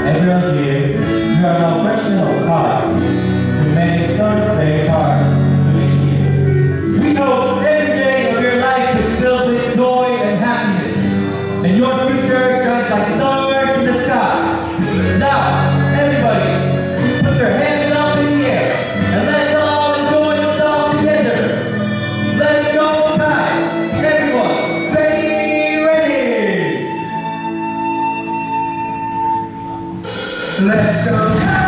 Everyone here, you are now professional cars. We made Thursday hard to be here. We hope every day of your life is filled with joy and happiness, and your future shines like stars in the sky. Now, everybody, put your hands up in the air, and let's all enjoy the song together. Let's go, guys! Everyone, ready, ready! Let's go.